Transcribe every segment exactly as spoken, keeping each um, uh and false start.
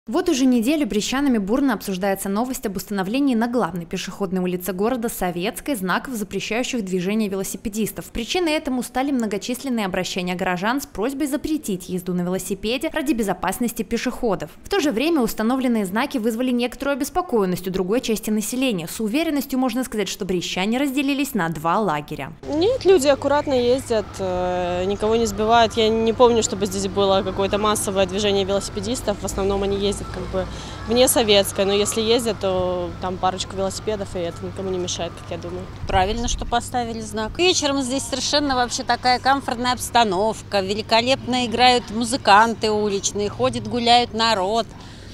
Вот уже неделю брестчанами бурно обсуждается новость об установлении на главной пешеходной улице города Советской знаков, запрещающих движение велосипедистов. Причиной этому стали многочисленные обращения горожан с просьбой запретить езду на велосипеде ради безопасности пешеходов. В то же время установленные знаки вызвали некоторую обеспокоенность у другой части населения. С уверенностью можно сказать, что брестчане разделились на два лагеря. Нет, люди аккуратно ездят, никого не сбивают. Я не помню, чтобы здесь было какое-то массовое движение велосипедистов. В основном они ездят как бы вне Советской, но если ездят, то там парочку велосипедов, и это никому не мешает, как я думаю. Правильно, что поставили знак. Вечером здесь совершенно вообще такая комфортная обстановка, великолепно играют музыканты уличные, ходит, гуляют народ.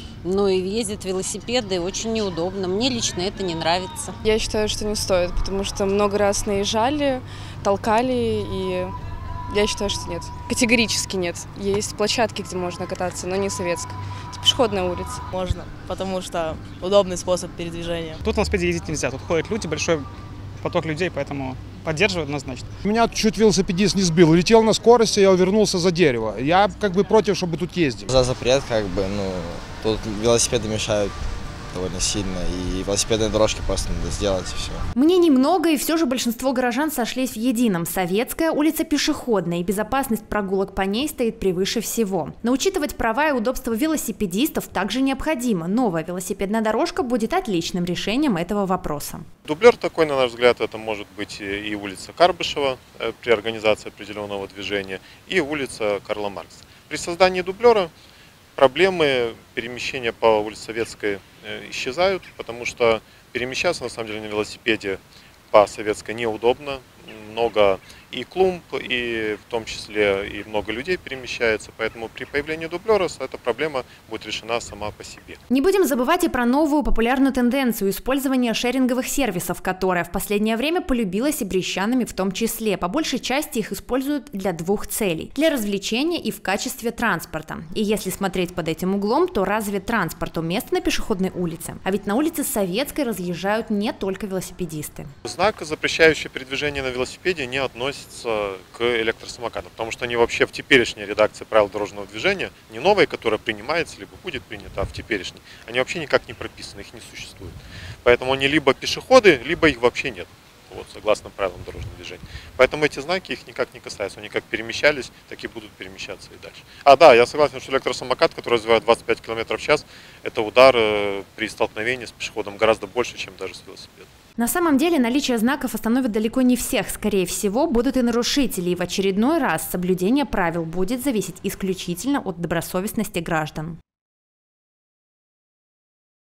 Ну и ездят велосипеды, очень неудобно. Мне лично это не нравится. Я считаю, что не стоит, потому что много раз наезжали, толкали, и я считаю, что нет. Категорически нет. Есть площадки, где можно кататься, но не Советская. Это пешеходная улица. Можно, потому что удобный способ передвижения. Тут на велосипеде ездить нельзя, тут ходят люди, большой поток людей, поэтому поддерживаю однозначно. Меня чуть велосипедист не сбил, летел на скорости, я увернулся за дерево. Я как бы против, чтобы тут ездить. За запрет, как бы, ну, тут велосипеды мешают довольно сильно, и велосипедные дорожки просто надо сделать, и все. Мнений много, и все же большинство горожан сошлись в едином. Советская улица пешеходная, и безопасность прогулок по ней стоит превыше всего. Но учитывать права и удобства велосипедистов также необходимо. Новая велосипедная дорожка будет отличным решением этого вопроса. Дублер такой, на наш взгляд, это может быть и улица Карбышева при организации определенного движения, и улица Карла Маркса. При создании дублера проблемы перемещения по улице Советской исчезают, потому что перемещаться на самом деле на велосипеде по Советской неудобно. Много и клумб, и в том числе и много людей перемещается, поэтому при появлении дублера эта проблема будет решена сама по себе. Не будем забывать и про новую популярную тенденцию использования шеринговых сервисов, которая в последнее время полюбилась и брестчанами в том числе. По большей части их используют для двух целей – для развлечения и в качестве транспорта. И если смотреть под этим углом, то разве транспорту место на пешеходной улице? А ведь на улице Советской разъезжают не только велосипедисты. Знак, запрещающий передвижение на велосипеде, не относится к электросамокатам, потому что они вообще в теперешней редакции правил дорожного движения, не новой, которая принимается, либо будет принята, а в теперешней, они вообще никак не прописаны, их не существует. Поэтому они либо пешеходы, либо их вообще нет, вот, согласно правилам дорожного движения. Поэтому эти знаки их никак не касаются, они как перемещались, так и будут перемещаться и дальше. А да, я согласен, что электросамокат, который развивает двадцать пять километров в час, это удар при столкновении с пешеходом гораздо больше, чем даже с велосипедом. На самом деле наличие знаков остановит далеко не всех. Скорее всего, будут и нарушители. И в очередной раз соблюдение правил будет зависеть исключительно от добросовестности граждан.